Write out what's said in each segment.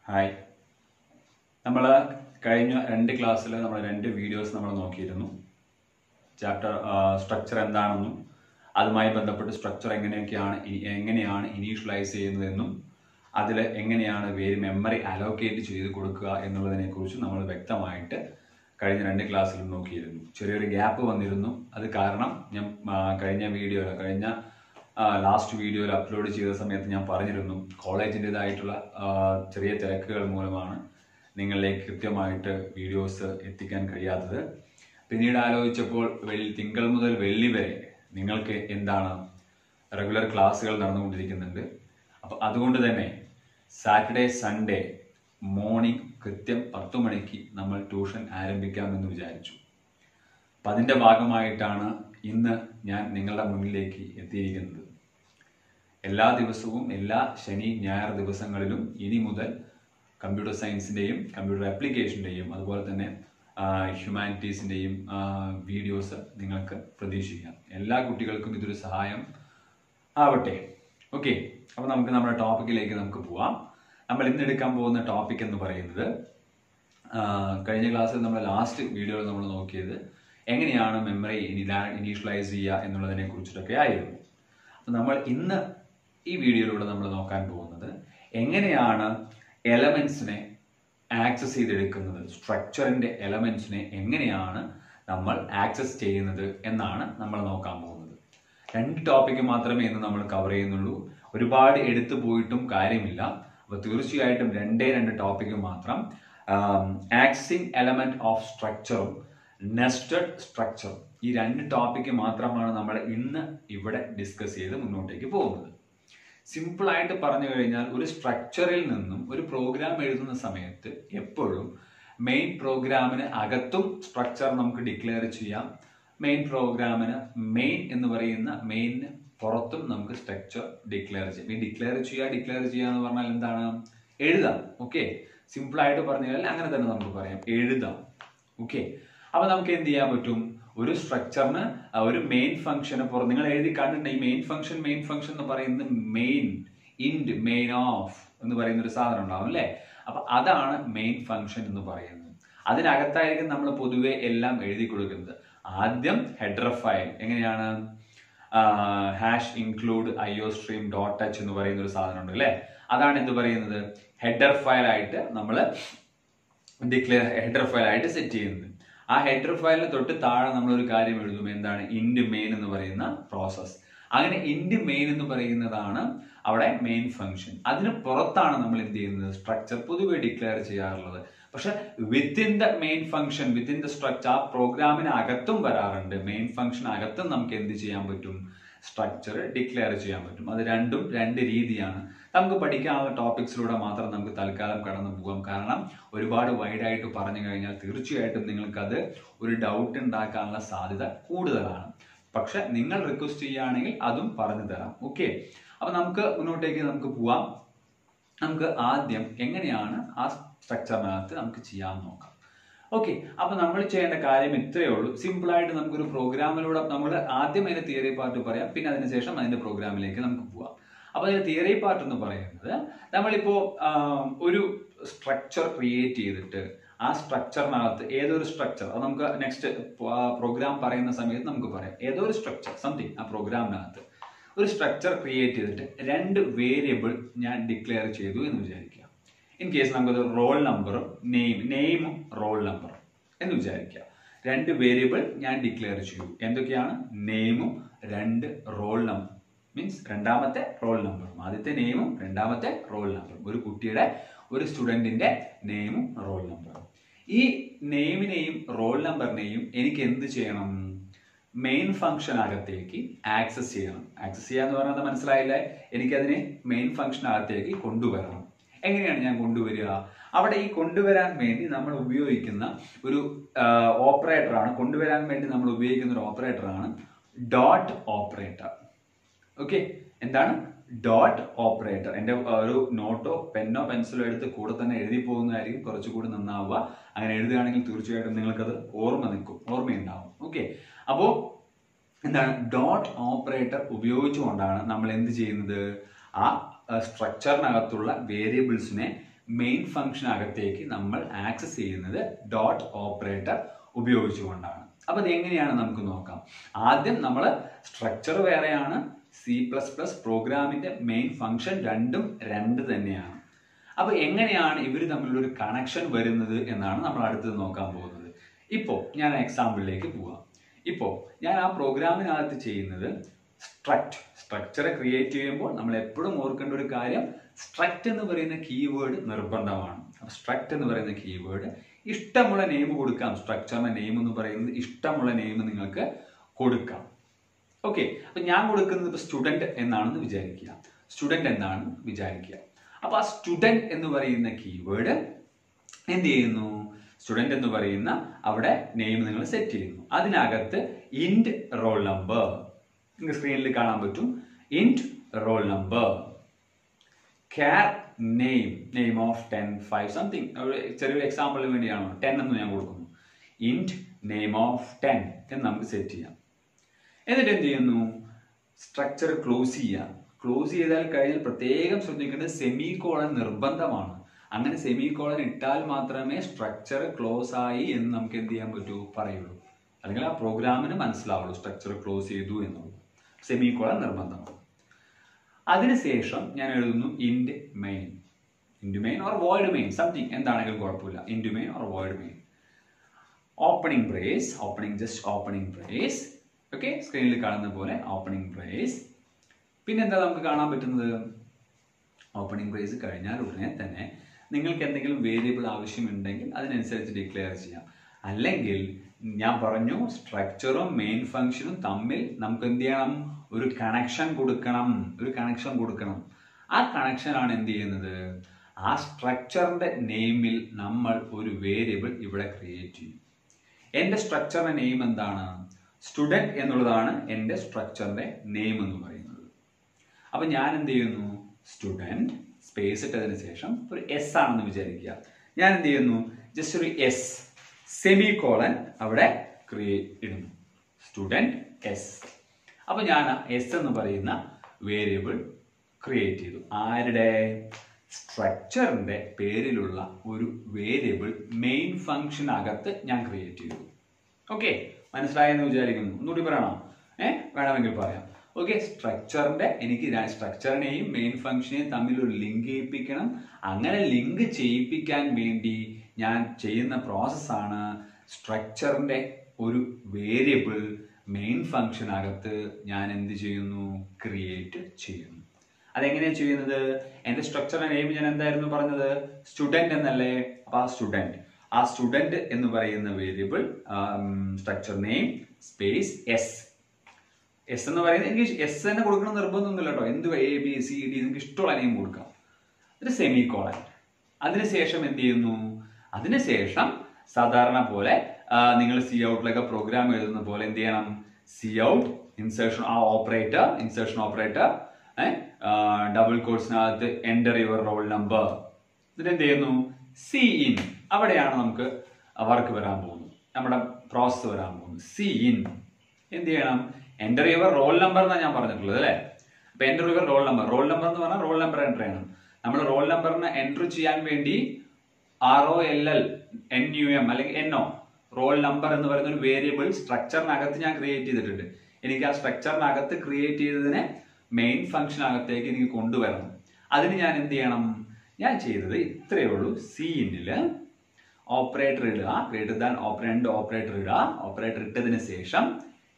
Hi. നമ്മൾ കഴിഞ്ഞ രണ്ട് ക്ലാസ്സിൽ നമ്മൾ രണ്ട് വീഡിയോസ് നമ്മൾ നോക്കിയിരുന്നു. ചാപ്റ്റർ സ്ട്രക്ചർ എന്താണെന്നും അതുമായി ബന്ധപ്പെട്ട് സ്ട്രക്ചർ എങ്ങനെയാണ് ഇനീഷ്യലൈസ് ചെയ്യുന്നതെന്നും അതിൽ എങ്ങനെയാണ് മെമ്മറി അലോക്കേറ്റ് ചെയ്ത് കൊടുക്കുക എന്നുള്ളതിനെക്കുറിച്ച് നമ്മൾ വ്യക്തമായിട്ട് കഴിഞ്ഞ രണ്ട് ക്ലാസ്സിലും നോക്കിയിരുന്നു. ചെറിയൊരു ഗ്യാപ്പ് വന്നിരുന്നു. അത് കാരണം ഞാൻ കഴിഞ്ഞ ലാസ്റ്റ് വീഡിയോയിൽ അപ്ലോഡ് ചെയ്ത സമയത്ത് ഞാൻ പറഞ്ഞിരുന്നു, കോളേജിൻ്റെതായിട്ടുള്ള ചെറിയ തിരക്കുകൾ മൂലമാണ് നിങ്ങളിലേക്ക് കൃത്യമായിട്ട് വീഡിയോസ് എത്തിക്കാൻ കഴിയാത്തത്. പിന്നീട് ആലോചിച്ചപ്പോൾ തിങ്കൾ മുതൽ വെള്ളി വരെ നിങ്ങൾക്ക് എന്താണ് റെഗുലർ ക്ലാസ്സുകൾ നടന്നുകൊണ്ടിരിക്കുന്നുണ്ട്. അപ്പോൾ അതുകൊണ്ട് തന്നെ സാറ്റർഡേ സൺഡേ മോർണിംഗ് കൃത്യം 10 മണിക്ക് നമ്മൾ ട്യൂഷൻ ആരംഭിക്കാമെന്ന് വിചാരിച്ചു. അപ്പം അതിൻ്റെ ഭാഗമായിട്ടാണ് ഇന്ന് ഞാൻ നിങ്ങളുടെ മുന്നിലേക്ക് എത്തിയിരിക്കുന്നത്. എല്ലാ ദിവസവും എല്ലാ ശനി ഞായർ ദിവസങ്ങളിലും ഇനി മുതൽ കമ്പ്യൂട്ടർ സയൻസിൻ്റെയും കമ്പ്യൂട്ടർ ആപ്ലിക്കേഷൻ്റെയും അതുപോലെ തന്നെ ഹ്യൂമാനിറ്റീസിൻ്റെയും വീഡിയോസ് നിങ്ങൾക്ക് പ്രതീക്ഷിക്കാം. എല്ലാ കുട്ടികൾക്കും ഇതൊരു സഹായം ആവട്ടെ. ഓക്കെ, അപ്പോൾ നമുക്ക് നമ്മുടെ ടോപ്പിക്കിലേക്ക് നമുക്ക് പോവാം. നമ്മൾ ഇന്ന് എടുക്കാൻ പോകുന്ന ടോപ്പിക് എന്ന് പറയുന്നത്, കഴിഞ്ഞ ക്ലാസ്സിൽ നമ്മൾ ലാസ്റ്റ് വീഡിയോയിൽ നമ്മൾ നോക്കിയത് എങ്ങനെയാണ് മെമ്മറി ഇനീഷ്യലൈസ് ചെയ്യുക എന്നുള്ളതിനെ കുറിച്ചിട്ടൊക്കെ ആയിരുന്നു. അപ്പം നമ്മൾ ഇന്ന് ഈ വീഡിയോയിലൂടെ നമ്മൾ നോക്കാൻ പോകുന്നത് എങ്ങനെയാണ് എലമെന്റ്സിനെ ആക്സസ് ചെയ്തെടുക്കുന്നത്, സ്ട്രക്ചറിന്റെ എലമെന്റ്സിനെ എങ്ങനെയാണ് നമ്മൾ ആക്സസ് ചെയ്യുന്നത് എന്നാണ് നമ്മൾ നോക്കാൻ പോകുന്നത്. 2 ടോപ്പിക്ക് മാത്രമേ ഇന്ന് നമ്മൾ കവർ ചെയ്യുന്നുള്ളൂ. ഒരുപാട് എടുത്തു പോയിട്ടും കാര്യമില്ല. അപ്പോൾ തീർച്ചയായിട്ടും 2 ടോപ്പിക്ക് മാത്രം. ആക്സസിങ് എലമെന്റ് ഓഫ് സ്ട്രക്ചറും നെസ്റ്റഡ് സ്ട്രക്ചറും, ഈ 2 ടോപ്പിക്ക് മാത്രമാണ് നമ്മൾ ഇന്ന് ഇവിടെ ഡിസ്കസ് ചെയ്ത് മുന്നോട്ടേക്ക് പോകുന്നത്. സിമ്പിൾ ആയിട്ട് പറഞ്ഞു കഴിഞ്ഞാൽ, ഒരു സ്ട്രക്ചറിൽ നിന്നും ഒരു പ്രോഗ്രാം എഴുതുന്ന സമയത്ത് എപ്പോഴും മെയിൻ പ്രോഗ്രാമിന് അകത്തും സ്ട്രക്ചർ നമുക്ക് ഡിക്ലെയർ ചെയ്യാം. മെയിൻ പ്രോഗ്രാമിന് മെയിൻ എന്ന് പറയുന്ന മെയിനിന് പുറത്തും നമുക്ക് സ്ട്രക്ചർ ഡിക്ലെയർ ചെയ്യാം. ഈ ഡിക്ലെയർ ചെയ്യുക എന്ന് പറഞ്ഞാൽ എന്താണ്? എഴുതാം. ഓക്കെ, സിമ്പിൾ ആയിട്ട് പറഞ്ഞു കഴിഞ്ഞാൽ അങ്ങനെ തന്നെ നമുക്ക് പറയാം, എഴുതാം. ഓക്കെ, അപ്പൊ നമുക്ക് എന്ത് ചെയ്യാൻ പറ്റും? ഒരു സ്ട്രക്ചറിന് ഒരു മെയിൻ ഫംഗ്ഷന് പുറത്ത് നിങ്ങൾ എഴുതി കണ്ടിട്ടുണ്ട്. ഈ മെയിൻ ഫംഗ്ഷൻ എന്ന് പറയുന്നത് മെയിൻ, ഇൻഡ്, മെയിൻ ഓഫ് എന്ന് പറയുന്ന ഒരു സാധനം ഉണ്ടാവും അല്ലേ? അപ്പൊ അതാണ് മെയിൻ ഫംഗ്ഷൻ എന്ന് പറയുന്നത്. അതിനകത്തായിരിക്കും നമ്മൾ പൊതുവെ എല്ലാം എഴുതി കൊടുക്കുന്നത്. ആദ്യം ഹെഡർ ഫയൽ എങ്ങനെയാണ്? #include iostream.h എന്ന് പറയുന്ന ഒരു സാധനം ഉണ്ട് അല്ലെ? അതാണ് എന്ത് പറയുന്നത്? ഹെഡർ ഫയൽ ആയിട്ട് നമ്മൾ ഹെഡർ ഫയൽ ആയിട്ട് സെറ്റ് ചെയ്യുന്നത്. ആ ഹെഡർ ഫയലിന് തൊട്ട് താഴെ നമ്മൾ ഒരു കാര്യം എഴുതും. എന്താണ്? ഇൻഡ് മെയിൻ എന്ന് പറയുന്ന പ്രോസസ്. അങ്ങനെ ഇൻഡ് മെയിൻ എന്ന് പറയുന്നതാണ് അവിടെ മെയിൻ ഫംഗ്ഷൻ. അതിന് പുറത്താണ് നമ്മൾ എന്ത് ചെയ്യുന്നത്? സ്ട്രക്ചർ പൊതുവെ ഡിക്ലെയർ ചെയ്യാറുള്ളത്. പക്ഷെ within the main function, within the structure, ആ പ്രോഗ്രാമിന് അകത്തും വരാറുണ്ട്. മെയിൻ ഫംഗ്ഷൻ അകത്തും നമുക്ക് എന്ത് ചെയ്യാൻ പറ്റും? സ്ട്രക്ചർ ഡിക്ലെയർ ചെയ്യാൻ പറ്റും. അത് രണ്ടും 2 രീതിയാണ്. നമുക്ക് പഠിക്കാനുള്ള ടോപ്പിക്സിലൂടെ മാത്രം നമുക്ക് തൽക്കാലം കടന്നു പോകാം. കാരണം ഒരുപാട് വൈഡായിട്ട് പറഞ്ഞു കഴിഞ്ഞാൽ തീർച്ചയായിട്ടും നിങ്ങൾക്കത് ഒരു ഡൗട്ട് ഉണ്ടാക്കാനുള്ള സാധ്യത കൂടുതലാണ്. പക്ഷെ നിങ്ങൾ റിക്വസ്റ്റ് ചെയ്യുകയാണെങ്കിൽ അതും പറഞ്ഞു തരാം. ഓക്കെ, അപ്പൊ നമുക്ക് മുന്നോട്ടേക്ക് നമുക്ക് പോവാം. നമുക്ക് ആദ്യം എങ്ങനെയാണ് ആ സ്ട്രക്ചറിനകത്ത് നമുക്ക് ചെയ്യാൻ നോക്കാം. ഓക്കെ, അപ്പൊ നമ്മൾ ചെയ്യേണ്ട കാര്യം ഇത്രയേ ഉള്ളൂ. സിമ്പിൾ ആയിട്ട് നമുക്കൊരു പ്രോഗ്രാമിലൂടെ നമ്മൾ ആദ്യം അതിന്റെ തിയറി പാർട്ട് പറയാം, പിന്നെ അതിനുശേഷം അതിന്റെ പ്രോഗ്രാമിലേക്ക് നമുക്ക് പോവാം. അപ്പൊ അതിന്റെ തിയറി പാർട്ട് എന്ന് പറയുന്നത്, നമ്മളിപ്പോ ഒരു സ്ട്രക്ചർ ക്രിയേറ്റ് ചെയ്തിട്ട് ആ സ്ട്രക്ചറിനകത്ത് ഏതൊരു സ്ട്രക്ചർ, അത് നമുക്ക് നെക്സ്റ്റ് പ്രോഗ്രാം പറയുന്ന സമയത്ത് നമുക്ക് പറയാം, ഏതോ ഒരു സ്ട്രക്ചർ സംതിങ് ആ പ്രോഗ്രാമിനകത്ത് ഒരു സ്ട്രക്ചർ ക്രിയേറ്റ് ചെയ്തിട്ട് 2 വേരിയബിൾ ഞാൻ ഡിക്ലെയർ ചെയ്തു എന്ന് വിചാരിക്കുക. ഇൻ കേസ് നമുക്കത് റോൾ നമ്പറും നെയിമും റോൾ നമ്പറും എന്ന് വിചാരിക്കുക. 2 വേരിയബിൾ ഞാൻ ഡിക്ലെയർ ചെയ്തു. എന്തൊക്കെയാണ്? നെയിമും 2 റോൾ നമ്പർ, മീൻസ് രണ്ടാമത്തെ റോൾ നമ്പറും. ആദ്യത്തെ നെയിമും രണ്ടാമത്തെ റോൾ നമ്പറും. ഒരു കുട്ടിയുടെ, ഒരു സ്റ്റുഡന്റിന്റെ നെയിമും റോൾ നമ്പറും. ഈ നെയിമിനെയും റോൾ നമ്പറിനെയും എനിക്ക് എന്ത് ചെയ്യണം? മെയിൻ ഫംഗ്ഷൻ അകത്തേക്ക് ആക്സസ് ചെയ്യണം. ആക്സസ് ചെയ്യാന്ന് പറഞ്ഞാൽ മനസ്സിലായില്ലേ? എനിക്കതിനെ മെയിൻ ഫംഗ്ഷൻ അകത്തേക്ക് കൊണ്ടുവരണം. എങ്ങനെയാണ് ഞാൻ കൊണ്ടുവരിക? അവിടെ ഈ കൊണ്ടുവരാൻ വേണ്ടി നമ്മൾ ഉപയോഗിക്കുന്ന ഒരു ഓപ്പറേറ്ററാണ്. കൊണ്ടുവരാൻ വേണ്ടി നമ്മൾ ഉപയോഗിക്കുന്ന ഒരു ഓപ്പറേറ്ററാണ് ഡോട്ട് ഓപ്പറേറ്റർ. ഓക്കെ, എന്താണ്? Dot operator. എൻ്റെ ഒരു നോട്ടോ പെന്നോ പെൻസിലോ എടുത്ത് കൂടെ തന്നെ എഴുതി പോകുന്നതായിരിക്കും കുറച്ചുകൂടി നന്നാവുക. അങ്ങനെ എഴുതുകയാണെങ്കിൽ തീർച്ചയായിട്ടും നിങ്ങൾക്കത് ഓർമ്മയുണ്ടാവും. ഓക്കെ, അപ്പോൾ എന്താണ്? ഡോട്ട് ഓപ്പറേറ്റർ ഉപയോഗിച്ചുകൊണ്ടാണ് നമ്മൾ എന്ത് ചെയ്യുന്നത്? ആ സ്ട്രക്ചറിനകത്തുള്ള വേരിയബിൾസിനെ മെയിൻ ഫംഗ്ഷൻ അകത്തേക്ക് നമ്മൾ ആക്സസ് ചെയ്യുന്നത് ഡോട്ട് ഓപ്പറേറ്റർ ഉപയോഗിച്ചുകൊണ്ടാണ്. അപ്പൊ അത് എങ്ങനെയാണ് നമുക്ക് നോക്കാം. ആദ്യം നമ്മൾ സ്ട്രക്ചർ വേറെയാണ്, C++ പ്രോഗ്രാമിന്റെ മെയിൻ ഫംഗ്ഷൻ രണ്ടും രണ്ട് തന്നെയാണ്. അപ്പൊ എങ്ങനെയാണ് ഇവർ തമ്മിലൊരു കണക്ഷൻ വരുന്നത് എന്നാണ് നമ്മൾ അടുത്തത് നോക്കാൻ പോകുന്നത്. ഇപ്പോൾ ഞാൻ എക്സാമ്പിളിലേക്ക് പോവാം. ഇപ്പോൾ ഞാൻ ആ പ്രോഗ്രാമിനകത്ത് ചെയ്യുന്നത് സ്ട്രക്ചർ ക്രിയേറ്റ് ചെയ്യുമ്പോൾ നമ്മൾ എപ്പോഴും ഓർക്കേണ്ട ഒരു കാര്യം, സ്ട്രക്ട് എന്ന് പറയുന്ന കീവേഡ് നിർബന്ധമാണ്. അപ്പൊ സ്ട്രക്ട് എന്ന് പറയുന്ന കീവേഡ് ഇഷ്ടമുള്ള നെയിം കൊടുക്കാം. സ്ട്രക്ചറിന്റെ നെയിം എന്ന് പറയുന്നത് ഇഷ്ടമുള്ള നെയിം നിങ്ങൾക്ക് കൊടുക്കാം. ഓക്കെ, അപ്പൊ ഞാൻ കൊടുക്കുന്നത് ഇപ്പൊ സ്റ്റുഡന്റ് എന്നാണെന്ന് വിചാരിക്കുക. സ്റ്റുഡന്റ് എന്നാണ് വിചാരിക്കുക. അപ്പൊ ആ സ്റ്റുഡന്റ് എന്ന് പറയുന്ന കീവേഡ് എന്ത് ചെയ്യുന്നു? സ്റ്റുഡന്റ് എന്ന് പറയുന്ന അവിടെ നെയിം നിങ്ങൾ സെറ്റ് ചെയ്യുന്നു. അതിനകത്ത് ഇന്റ് റോൾ നമ്പർ നിങ്ങൾക്ക് സ്ക്രീനിൽ കാണാൻ പറ്റും. Int roll number, char name of 10, 5 something. ചെറിയൊരു എക്സാമ്പിളിന് വേണ്ടിയാണോ 10 എന്ന് ഞാൻ കൊടുക്കുന്നു. ഇന്റ് നെയിം ഓഫ് 10 എന്ന് നമുക്ക് സെറ്റ് ചെയ്യാം. എന്നിട്ട് എന്ത് ചെയ്യുന്നു? സ്ട്രക്ചർ ക്ലോസ് ചെയ്യാം. ക്ലോസ് ചെയ്താൽ കഴിഞ്ഞാൽ പ്രത്യേകം ശ്രദ്ധിക്കേണ്ടത് സെമി കോളൻ നിർബന്ധമാണ്. അങ്ങനെ സെമി കോളൻ ഇട്ടാൽ മാത്രമേ സ്ട്രക്ചർ ക്ലോസ് ആയി എന്ന് നമുക്ക് എന്ത് ചെയ്യാൻ പറ്റൂ, പറയുള്ളൂ. അല്ലെങ്കിൽ ആ പ്രോഗ്രാമിന് മനസ്സിലാവുള്ളൂ സ്ട്രക്ചർ ക്ലോസ് ചെയ്തു എന്നുള്ളത്. സെമി കോളൻ നിർബന്ധമാണ്. അതിനുശേഷം ഞാൻ എഴുതുന്നു int main or void main, something എന്താണെങ്കിലും കുഴപ്പമില്ല. Int main or void main, opening brace, opening brace. Okay, സ്ക്രീനിൽ കാണുന്ന പോലെ ഓപ്പണിംഗ് ബ്രേസ്. പിന്നെന്താ നമുക്ക് കാണാൻ പറ്റുന്നത്? ഓപ്പണിംഗ് ബ്രേസ് കഴിഞ്ഞാൽ ഉടനെ തന്നെ നിങ്ങൾക്ക് എന്തെങ്കിലും വേരിയബിൾ ആവശ്യമുണ്ടെങ്കിൽ അതിനനുസരിച്ച് ഡിക്ലെയർ ചെയ്യാം. അല്ലെങ്കിൽ ഞാൻ പറഞ്ഞു, സ്ട്രക്ചറും മെയിൻ ഫംഗ്ഷനും തമ്മിൽ നമുക്ക് എന്ത് ചെയ്യണം? ഒരു കണക്ഷൻ കൊടുക്കണം. ആ കണക്ഷനാണ് എന്ത് ചെയ്യുന്നത്? ആ സ്ട്രക്ചറിന്റെ നെയിമിൽ നമ്മൾ ഒരു വേരിയബിൾ ഇവിടെ ക്രിയേറ്റ് ചെയ്യും. എന്റെ സ്ട്രക്ചറിന്റെ നെയിം എന്താണ്? സ്റ്റുഡന്റ് എന്നുള്ളതാണ് എന്റെ സ്ട്രക്ചറിന്റെ നെയിം എന്ന് പറയുന്നത്. അപ്പൊ ഞാൻ എന്ത് ചെയ്യുന്നു? സ്റ്റുഡന്റ് സ്പേസ് ഇട്ടതിന് ശേഷം ഒരു S ആണെന്ന് വിചാരിക്കുക. ഞാൻ എന്ത് ചെയ്യുന്നു? ജസ്റ്റ് ഒരു S സെമി കോളൻ അവിടെ ഇടുന്നു. Student S. അപ്പൊ ഞാൻ S എന്ന് പറയുന്ന വേരിയബിൾ ക്രിയേറ്റ് ചെയ്തു. ആരുടെ? സ്ട്രക്ചറിന്റെ പേരിലുള്ള ഒരു വേരിയബിൾ മെയിൻ ഫംഗ്ഷൻ അകത്ത് ഞാൻ ക്രിയേറ്റ് ചെയ്തു. ഓക്കെ, മനസ്സിലായെന്ന് വിചാരിക്കുന്നു. ഒന്നുകൂടി പറയണം? വേണമെങ്കിൽ പറയാം. ഓക്കെ, എനിക്ക് സ്ട്രക്ചറിനെയും മെയിൻ ഫംഗ്ഷനെയും തമ്മിൽ ഒരു ലിങ്ക് ചെയ്യിപ്പിക്കണം. അങ്ങനെ ലിങ്ക് ചെയ്യിപ്പിക്കാൻ വേണ്ടി ഞാൻ ചെയ്യുന്ന പ്രോസസ്സാണ് സ്ട്രക്ചറിന്റെ ഒരു വേരിയബിൾ മെയിൻ ഫംഗ്ഷൻ അകത്ത് ഞാൻ എന്ത് ചെയ്യുന്നു? ക്രിയേറ്റ് ചെയ്യുന്നു. അതെങ്ങനെയാണ് ചെയ്യുന്നത്? എന്റെ സ്ട്രക്ചറിന്റെ നെയിം ഞാൻ എന്തായിരുന്നു പറഞ്ഞത്? സ്റ്റുഡന്റ് എന്നല്ലേ? അപ്പൊ ആ സ്റ്റുഡന്റ് എന്ന് പറയുന്ന variable structure name space S എന്ന് പറയുന്നത്, എനിക്ക് S തന്നെ കൊടുക്കണം നിർബന്ധമൊന്നുമില്ല കേട്ടോ. എന്ത് ABCD നിങ്ങൾക്ക് ഇഷ്ടമുള്ള നെയിം കൊടുക്കാം. ഒരു സെമി കോളൻ. അതിനുശേഷം എന്ത് ചെയ്യുന്നു? അതിനുശേഷം സാധാരണ പോലെ നിങ്ങൾ Coutലൊക്കെ പ്രോഗ്രാം എഴുതുന്ന പോലെ എന്ത് ചെയ്യണം? Cout ഇൻസേർഷൻ ഓപ്പറേറ്റർ ഡബിൾ കോട്സിനകത്ത് എൻ്റർ യുവർ റോൾ നമ്പർ. എന്നിട്ട് എന്ത് ചെയ്യുന്നു? Cin. അവിടെയാണ് നമുക്ക് വർക്ക് വരാൻ പോകുന്നത്, നമ്മുടെ പ്രോസസ് വരാൻ പോകുന്നത്. Cin എന്ത് ചെയ്യണം? എൻ്റർ യുവർ റോൾ നമ്പർ എന്നാണ് ഞാൻ പറഞ്ഞിട്ടുള്ളത് അല്ലേ? അപ്പൊ എൻ്റർ യുവർ റോൾ നമ്പർ എന്ന് പറഞ്ഞാൽ റോൾ നമ്പർ എൻ്റർ ചെയ്യണം. നമ്മൾ റോൾ നമ്പറിനെ എൻ്റർ ചെയ്യാൻ വേണ്ടി ROLLNUM അല്ലെങ്കിൽ NO റോൾ നമ്പർ എന്ന് പറയുന്ന ഒരു വേരിയബിൾ സ്ട്രക്ചറിനകത്ത് ഞാൻ ക്രിയേറ്റ് ചെയ്തിട്ടുണ്ട്. എനിക്ക് ആ സ്ട്രക്ചറിനകത്ത് ക്രിയേറ്റ് ചെയ്തതിനെ മെയിൻ ഫംഗ്ഷനകത്തേക്ക് എനിക്ക് കൊണ്ടുവരണം. അതിന് ഞാൻ എന്ത് ചെയ്യണം? ഞാൻ ചെയ്തത് ഇത്രയേ ഉള്ളൂ. Cinല് ഓപ്പറേറ്റർ ഇടുക, ഗ്രേറ്റർ ദാൻ ഓപ്പറേറ്റർ ഇടുക. ഓപ്പറേറ്റർ ഇട്ടതിന് ശേഷം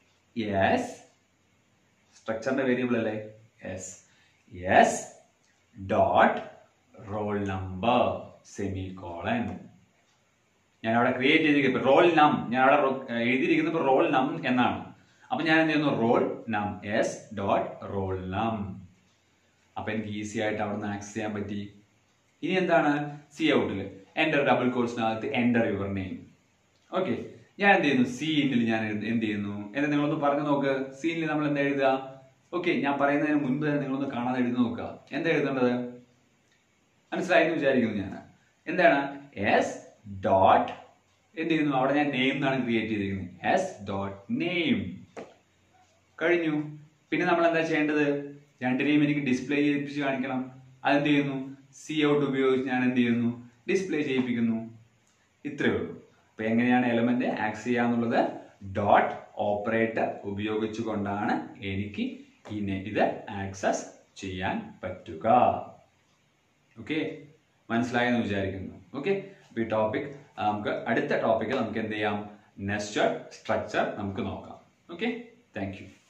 സ്ട്രക്ചറിന്റെ വേരിയബിൾ അല്ലേ? S dot roll number semi colon. ഞാൻ അവിടെ ക്രിയേറ്റ് ചെയ്തിരിക്കുന്നത് റോൾ നം, ഞാൻ അവിടെ എഴുതിയിരിക്കുന്നത് റോൾ നം എന്നാണ്. അപ്പൊ ഞാൻ എന്ത് ചെയ്യുന്നു? റോൾ നം S ഡോട്ട് റോൾ നം. അപ്പൊ എനിക്ക് ഈസി ആയിട്ട് അവിടെ നിന്ന് ആക്സസ് ചെയ്യാൻ പറ്റി. ഇനി എന്താണ്? Coutല് എൻ്റർ ഡബിൾ കോഴ്സിനകത്ത് എൻ്റർ യുവർ നെയിം. ഓക്കെ, ഞാൻ എന്ത് ചെയ്യുന്നു? Cinൽ ഞാൻ എന്ത് ചെയ്യുന്നു എന്ന് നിങ്ങളൊന്ന് പറഞ്ഞു നോക്ക്. Cinൽ നമ്മൾ എന്താ എഴുതുക? ഓക്കെ, ഞാൻ പറയുന്നതിന് മുൻപ് തന്നെ നിങ്ങളൊന്ന് കാണാതെ എഴുതി നോക്കുക. എന്താ എഴുതേണ്ടത്? മനസ്സിലായെന്ന് വിചാരിക്കുന്നു ഞാൻ. എന്താണ്? S ഡോട്ട് എന്ത് ചെയ്യുന്നു? അവിടെ ഞാൻ നെയിം എന്നാണ് ക്രിയേറ്റ് ചെയ്തിരിക്കുന്നത്. S ഡോട്ട് നെയിം കഴിഞ്ഞു. പിന്നെ നമ്മൾ എന്താ ചെയ്യേണ്ടത്? രണ്ടിനെയും എനിക്ക് ഡിസ്പ്ലേ ചെയ്യിപ്പിച്ച് കാണിക്കണം. അതെന്ത് ചെയ്യുന്നു? സി ഔട്ട് ഉപയോഗിച്ച് ഞാൻ എന്ത് ചെയ്യുന്നു, ഡിസ്പ്ലേ ചെയ്യിപ്പിക്കുന്നു. ഇത്രയേ ഉള്ളൂ. അപ്പൊ എങ്ങനെയാണ് എലമെന്റ് ആക്സ് ചെയ്യാന്നുള്ളത്, ഡോട്ട് ഓപ്പറേറ്റർ ഉപയോഗിച്ചുകൊണ്ടാണ് എനിക്ക് ഇത് ആക്സസ് ചെയ്യാൻ പറ്റുക. ഓക്കെ, മനസ്സിലായെന്ന് വിചാരിക്കുന്നു. ഓക്കെ, അപ്പൊ ഈ ടോപ്പിക് നമുക്ക് അടുത്ത ടോപ്പിക്കിൽ നമുക്ക് എന്ത് ചെയ്യാം, നെസ്റ്റഡ് സ്ട്രക്ചർ നമുക്ക് നോക്കാം. Okay, thank U.